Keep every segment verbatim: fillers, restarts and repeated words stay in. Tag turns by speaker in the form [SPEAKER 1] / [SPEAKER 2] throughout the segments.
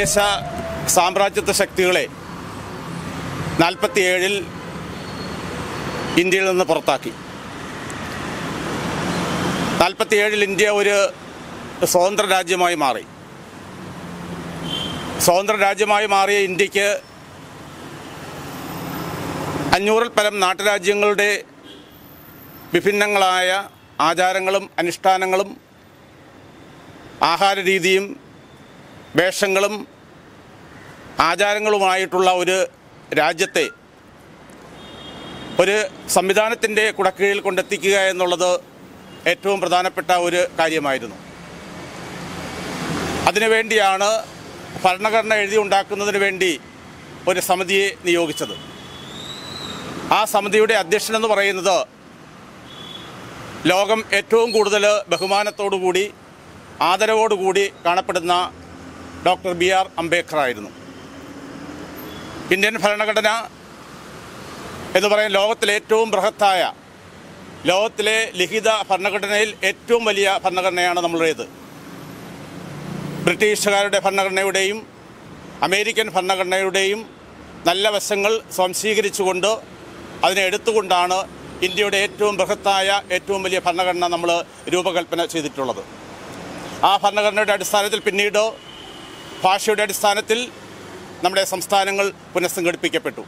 [SPEAKER 1] വിദേശ സാമ്രാജ്യത്വ ശക്തികളെ നാൽപ്പത്തിയേഴിൽ ഇന്ത്യയിൽ നിന്ന് പുറത്താക്കി. നാൽപ്പത്തിയേഴിൽ ഇന്ത്യ ഒരു സ്വതന്ത്ര രാജ്യമായി മാറി. സ്വതന്ത്ര രാജ്യമായി മാറിയ ഇന്ത്യക്ക് അഞ്ഞൂറിൽ പരം നാട്ടുരാജ്യങ്ങളുടെ വിഭിന്നങ്ങളായ ആചാരങ്ങളും അനുഷ്ഠാനങ്ങളും ആഹാര രീതിയും വേഷങ്ങളും ആചാരങ്ങളുമായിട്ടുള്ള ഒരു രാജ്യത്തെ ഒരു സംവിധാനത്തിൻ്റെ കുടക്കീഴിൽ കൊണ്ടെത്തിക്കുക എന്നുള്ളത് ഏറ്റവും പ്രധാനപ്പെട്ട ഒരു കാര്യമായിരുന്നു. അതിനുവേണ്ടിയാണ് ഭരണഘടന എഴുതി ഉണ്ടാക്കുന്നതിന് വേണ്ടി ഒരു സമിതിയെ നിയോഗിച്ചത്. ആ സമിതിയുടെ അധ്യക്ഷനെന്ന് പറയുന്നത് ലോകം ഏറ്റവും കൂടുതൽ ബഹുമാനത്തോടുകൂടി ആദരവോടുകൂടി കാണപ്പെടുന്ന ഡോക്ടർ ബി ആർ അംബേദ്കർ ആയിരുന്നു. ഇന്ത്യൻ ഭരണഘടന എന്ന് പറയുന്ന ലോകത്തിലെ ഏറ്റവും ബൃഹത്തായ, ലോകത്തിലെ ലിഖിത ഭരണഘടനയിൽ ഏറ്റവും വലിയ ഭരണഘടനയാണ് നമ്മളുടേത്. ബ്രിട്ടീഷുകാരുടെ ഭരണഘടനയുടെയും അമേരിക്കൻ ഭരണഘടനയുടെയും നല്ല വശങ്ങൾ സ്വാംശീകരിച്ചുകൊണ്ട് അതിനെ എടുത്തുകൊണ്ടാണ് ഇന്ത്യയുടെ ഏറ്റവും ബൃഹത്തായ ഏറ്റവും വലിയ ഭരണഘടന നമ്മൾ രൂപകൽപ്പന ചെയ്തിട്ടുള്ളത്. ആ ഭരണഘടനയുടെ അടിസ്ഥാനത്തിൽ പിന്നീട് ഭാഷയുടെ അടിസ്ഥാനത്തിൽ നമ്മുടെ സംസ്ഥാനങ്ങൾ പുനഃസംഘടിപ്പിക്കപ്പെട്ടു.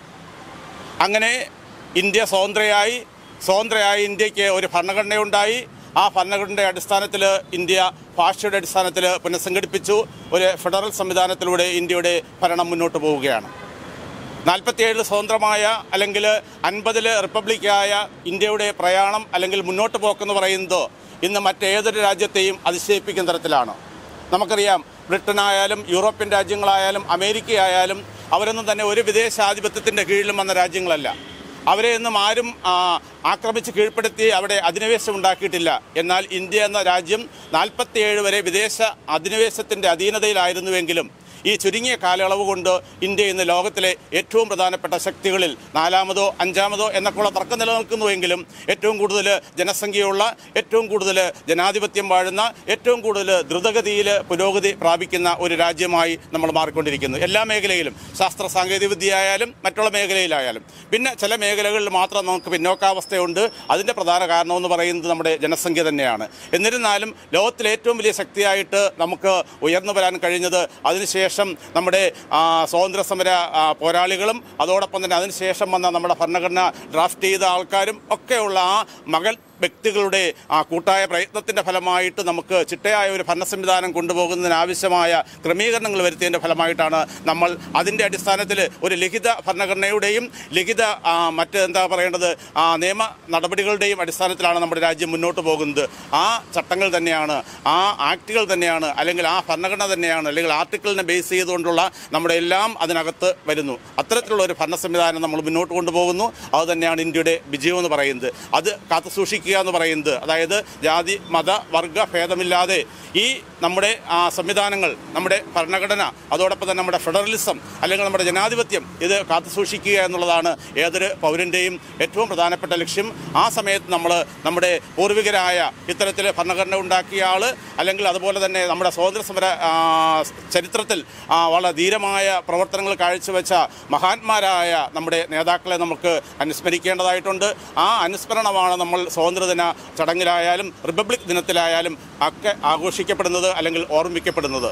[SPEAKER 1] അങ്ങനെ ഇന്ത്യ സ്വതന്ത്രയായി സ്വതന്ത്രയായ ഇന്ത്യക്ക് ഒരു ഭരണഘടനയുണ്ടായി. ആ ഭരണഘടനയുടെ അടിസ്ഥാനത്തിൽ ഇന്ത്യ ഭാഷയുടെ അടിസ്ഥാനത്തിൽ പുനഃസംഘടിപ്പിച്ചു. ഒരു ഫെഡറൽ സംവിധാനത്തിലൂടെ ഇന്ത്യയുടെ ഭരണം മുന്നോട്ട് പോവുകയാണ്. നാൽപ്പത്തിയേഴിൽ സ്വതന്ത്രമായ അല്ലെങ്കിൽ അൻപതിൽ റിപ്പബ്ലിക്കായ ഇന്ത്യയുടെ പ്രയാണം അല്ലെങ്കിൽ മുന്നോട്ട് പോക്കെന്ന് പറയുന്നത് ഇന്ന് മറ്റേതൊരു രാജ്യത്തെയും അതിശയിപ്പിക്കുന്ന തരത്തിലാണ്. നമുക്കറിയാം, ബ്രിട്ടനായാലും യൂറോപ്യൻ രാജ്യങ്ങളായാലും അമേരിക്കയായാലും അവരൊന്നും തന്നെ ഒരു വിദേശാധിപത്യത്തിൻ്റെ കീഴിലും വന്ന രാജ്യങ്ങളല്ല. അവരെ ഒന്നും ആരും ആക്രമിച്ച് കീഴ്പ്പെടുത്തി അവിടെ അധിനിവേശം ഉണ്ടാക്കിയിട്ടില്ല. എന്നാൽ ഇന്ത്യ എന്ന രാജ്യം നാൽപ്പത്തിയേഴ് വരെ വിദേശ അധിനിവേശത്തിൻ്റെ അധീനതയിലായിരുന്നുവെങ്കിലും ഈ ചുരുങ്ങിയ കാലയളവ് കൊണ്ട് ഇന്ത്യ ഇന്ന് ലോകത്തിലെ ഏറ്റവും പ്രധാനപ്പെട്ട ശക്തികളിൽ നാലാമതോ അഞ്ചാമതോ എന്നൊക്കെയുള്ള തർക്കം നിലനിൽക്കുന്നുവെങ്കിലും ഏറ്റവും കൂടുതൽ ജനസംഖ്യയുള്ള, ഏറ്റവും കൂടുതൽ ജനാധിപത്യം വാഴുന്ന, ഏറ്റവും കൂടുതൽ ദ്രുതഗതിയിൽ പുരോഗതി പ്രാപിക്കുന്ന ഒരു രാജ്യമായി നമ്മൾ മാറിക്കൊണ്ടിരിക്കുന്നു. എല്ലാ മേഖലയിലും, ശാസ്ത്ര സാങ്കേതിക വിദ്യയായാലും മറ്റുള്ള മേഖലയിലായാലും. പിന്നെ ചില മേഖലകളിൽ മാത്രം നമുക്ക് പിന്നോക്കാവസ്ഥയുണ്ട്. അതിൻ്റെ പ്രധാന കാരണമെന്ന് പറയുന്നത് നമ്മുടെ ജനസംഖ്യ തന്നെയാണ്. എന്നിരുന്നാലും ലോകത്തിലെ ഏറ്റവും വലിയ ശക്തിയായിട്ട് നമുക്ക് ഉയർന്നു വരാൻ കഴിഞ്ഞത് അതിനുശേഷം നമ്മുടെ സ്വാതന്ത്ര്യ സമര പോരാളികളും അതോടൊപ്പം തന്നെ അതിനുശേഷം വന്ന നമ്മുടെ ഭരണഘടന ഡ്രാഫ്റ്റ് ചെയ്ത ആൾക്കാരും ഒക്കെയുള്ള ആ മകൾ വ്യക്തികളുടെ ആ കൂട്ടായ പ്രയത്നത്തിൻ്റെ ഫലമായിട്ട് നമുക്ക് ചിട്ടയായ ഒരു ഭരണ സംവിധാനം കൊണ്ടുപോകുന്നതിനാവശ്യമായ ക്രമീകരണങ്ങൾ വരുത്തിയതിൻ്റെ ഫലമായിട്ടാണ് നമ്മൾ അതിൻ്റെ അടിസ്ഥാനത്തിൽ ഒരു ലിഖിത ഭരണഘടനയുടെയും ലിഖിത മറ്റ് എന്താ പറയേണ്ടത് നിയമ നടപടികളുടെയും അടിസ്ഥാനത്തിലാണ് നമ്മുടെ രാജ്യം മുന്നോട്ട് പോകുന്നത്. ആ ചട്ടങ്ങൾ തന്നെയാണ്, ആ ആക്ടുകൾ തന്നെയാണ്, അല്ലെങ്കിൽ ആ ഭരണഘടന തന്നെയാണ്, അല്ലെങ്കിൽ ആർട്ടിക്കിളിനെ ബേസ് ചെയ്തുകൊണ്ടുള്ള നമ്മുടെ എല്ലാം അതിനകത്ത് വരുന്നു. അത്തരത്തിലുള്ള ഒരു ഭരണ സംവിധാനം നമ്മൾ മുന്നോട്ട് കൊണ്ടുപോകുന്നു. അത് തന്നെയാണ് ഇന്ത്യയുടെ വിജയം എന്ന് പറയുന്നത്. അത് കാത്തു സൂക്ഷിക്കുക എന്ന് പറയുന്നത്, അതായത് ജാതി മത വർഗ ഭേദമില്ലാതെ ഈ നമ്മുടെ സംവിധാനങ്ങൾ, നമ്മുടെ ഭരണഘടന, അതോടൊപ്പം തന്നെ നമ്മുടെ ഫെഡറലിസം അല്ലെങ്കിൽ നമ്മുടെ ജനാധിപത്യം ഇത് കാത്തു സൂക്ഷിക്കുക എന്നുള്ളതാണ് ഏതൊരു പൗരൻ്റെയും ഏറ്റവും പ്രധാനപ്പെട്ട ലക്ഷ്യം. ആ സമയത്ത് നമ്മൾ നമ്മുടെ പൂർവികരായ ഇത്തരത്തിൽ ഭരണഘടന ഉണ്ടാക്കിയ ആൾ, അല്ലെങ്കിൽ അതുപോലെ തന്നെ നമ്മുടെ സ്വാതന്ത്ര്യ സമര ചരിത്രത്തിൽ വളരെ ധീരമായ പ്രവർത്തനങ്ങൾ കാഴ്ചവെച്ച മഹാന്മാരായ നമ്മുടെ നേതാക്കളെ നമുക്ക് അനുസ്മരിക്കേണ്ടതായിട്ടുണ്ട്. ആ അനുസ്മരണമാണ് നമ്മൾ സ്വാതന്ത്ര്യദിന ചടങ്ങിലായാലും റിപ്പബ്ലിക് ദിനത്തിലായാലും ഒക്കെ ആഘോഷിക്കപ്പെടുന്നത് അല്ലെങ്കിൽ ഓർമ്മിക്കപ്പെടുന്നത്.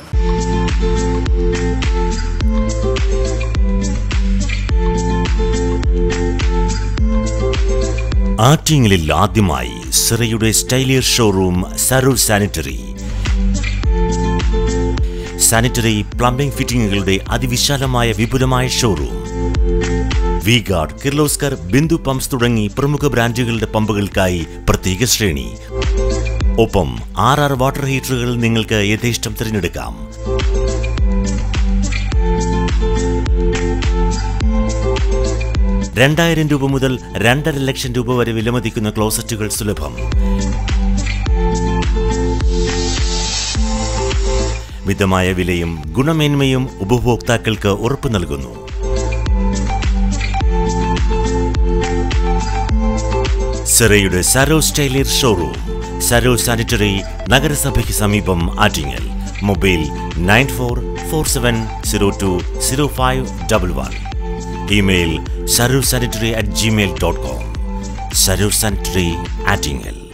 [SPEAKER 2] ആറ്റിങ്ങലിൽ ആദ്യമായി സിറയുടെ സ്റ്റൈലിയർ showroom Saroor sanitary. Sanitary plumbing ഫിറ്റിംഗുകളുടെ അതിവിശാലമായ വിപുലമായ ഷോറൂം. വി ഗാർഡ്, കിർലോസ്കർ, ബിന്ദു പമ്പ്സ് തുടങ്ങി പ്രമുഖ ബ്രാൻഡുകളുടെ പമ്പുകൾക്കായി പ്രത്യേക ശ്രേണി. ഒപ്പം ആർ ആർ വാട്ടർ ഹീറ്ററുകൾ നിങ്ങൾക്ക് യഥേഷ്ടം തിരഞ്ഞെടുക്കാം. രണ്ടായിരം രൂപ മുതൽ രണ്ടര ലക്ഷം രൂപ വരെ വിലമതിക്കുന്ന ക്ലോസറ്റുകൾ സുലഭം. മിതമായ വിലയും ഗുണമേന്മയും ഉപഭോക്താക്കൾക്ക് ഉറപ്പു നൽകുന്നു. സിറയുടെ സരോ സ്റ്റൈലിയർ ഷോറൂം, സരോ സാനിറ്ററി, നഗരസഭയ്ക്ക് സമീപം, Attingal. Mobile nine four four seven zero two zero five double one. Email Saroor sanitary at Gmail dot com. Saroor sanitary Attingal.